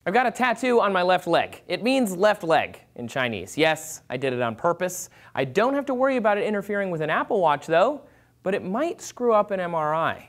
I've got a tattoo on my left leg. It means left leg in Chinese. Yes, I did it on purpose. I don't have to worry about it interfering with an Apple Watch though, but it might screw up an MRI.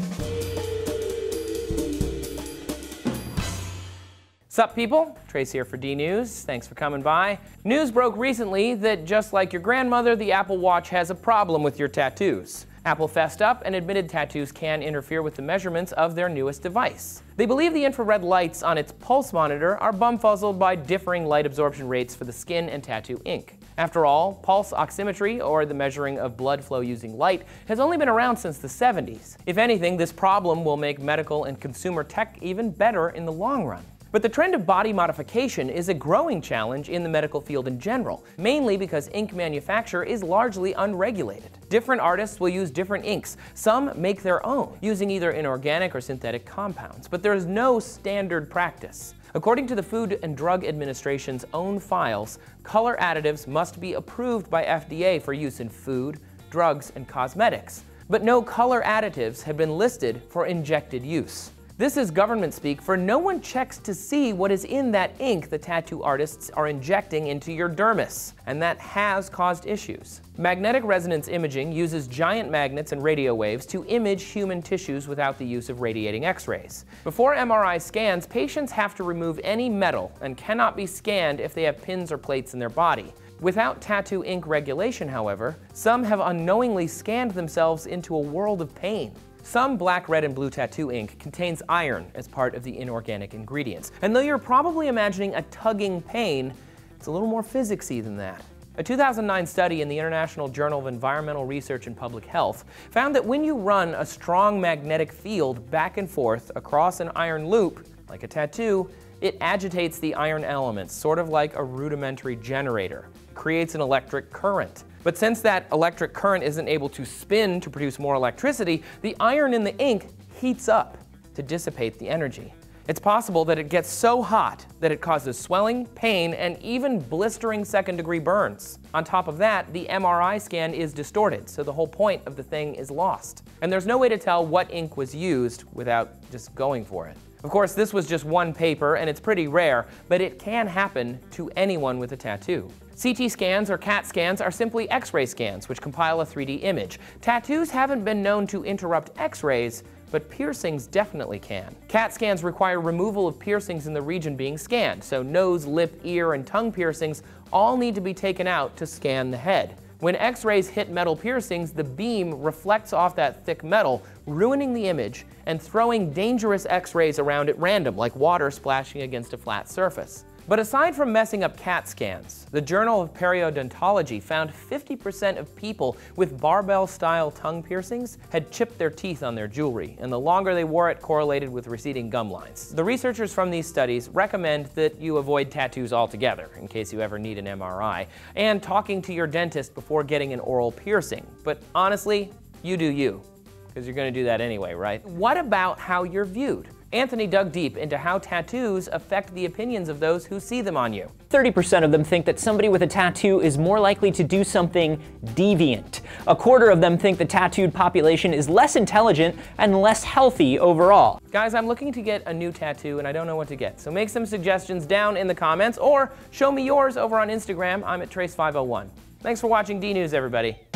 Sup people, Trace here for D-News. Thanks for coming by. News broke recently that just like your grandmother, the Apple Watch has a problem with your tattoos. Apple fessed up and admitted tattoos can interfere with the measurements of their newest device. They believe the infrared lights on its pulse monitor are bumfuzzled by differing light absorption rates for the skin and tattoo ink. After all, pulse oximetry, or the measuring of blood flow using light, has only been around since the 70s. If anything, this problem will make medical and consumer tech even better in the long run. But the trend of body modification is a growing challenge in the medical field in general, mainly because ink manufacture is largely unregulated. Different artists will use different inks. Some make their own, using either inorganic or synthetic compounds, but there is no standard practice. According to the Food and Drug Administration's own files, color additives must be approved by FDA for use in food, drugs, and cosmetics. But no color additives have been listed for injected use. This is government speak for no one checks to see what is in that ink the tattoo artists are injecting into your dermis, and that has caused issues. Magnetic resonance imaging uses giant magnets and radio waves to image human tissues without the use of radiating X-rays. Before MRI scans, patients have to remove any metal and cannot be scanned if they have pins or plates in their body. Without tattoo ink regulation, however, some have unknowingly scanned themselves into a world of pain. Some black, red, and blue tattoo ink contains iron as part of the inorganic ingredients. And though you're probably imagining a tugging pain, it's a little more physicsy than that. A 2009 study in the International Journal of Environmental Research and Public Health found that when you run a strong magnetic field back and forth across an iron loop, like a tattoo, it agitates the iron elements, sort of like a rudimentary generator. It creates an electric current. But since that electric current isn't able to spin to produce more electricity, the iron in the ink heats up to dissipate the energy. It's possible that it gets so hot that it causes swelling, pain, and even blistering second-degree burns. On top of that, the MRI scan is distorted, so the whole point of the thing is lost. And there's no way to tell what ink was used without just going for it. Of course, this was just one paper, and it's pretty rare, but it can happen to anyone with a tattoo. CT scans or CAT scans are simply X-ray scans, which compile a 3D image. Tattoos haven't been known to interrupt X-rays, but piercings definitely can. CAT scans require removal of piercings in the region being scanned, so nose, lip, ear, and tongue piercings all need to be taken out to scan the head. When X-rays hit metal piercings, the beam reflects off that thick metal, ruining the image and throwing dangerous X-rays around at random, like water splashing against a flat surface. But aside from messing up CAT scans, the Journal of Periodontology found 50% of people with barbell-style tongue piercings had chipped their teeth on their jewelry, and the longer they wore it correlated with receding gum lines. The researchers from these studies recommend that you avoid tattoos altogether, in case you ever need an MRI, and talking to your dentist before getting an oral piercing. But honestly, you do you, because you're going to do that anyway, right? What about how you're viewed? Anthony dug deep into how tattoos affect the opinions of those who see them on you. 30% of them think that somebody with a tattoo is more likely to do something deviant. A quarter of them think the tattooed population is less intelligent and less healthy overall. Guys, I'm looking to get a new tattoo and I don't know what to get, so make some suggestions down in the comments or show me yours over on Instagram. I'm at Trace501. Thanks for watching D-News, everybody.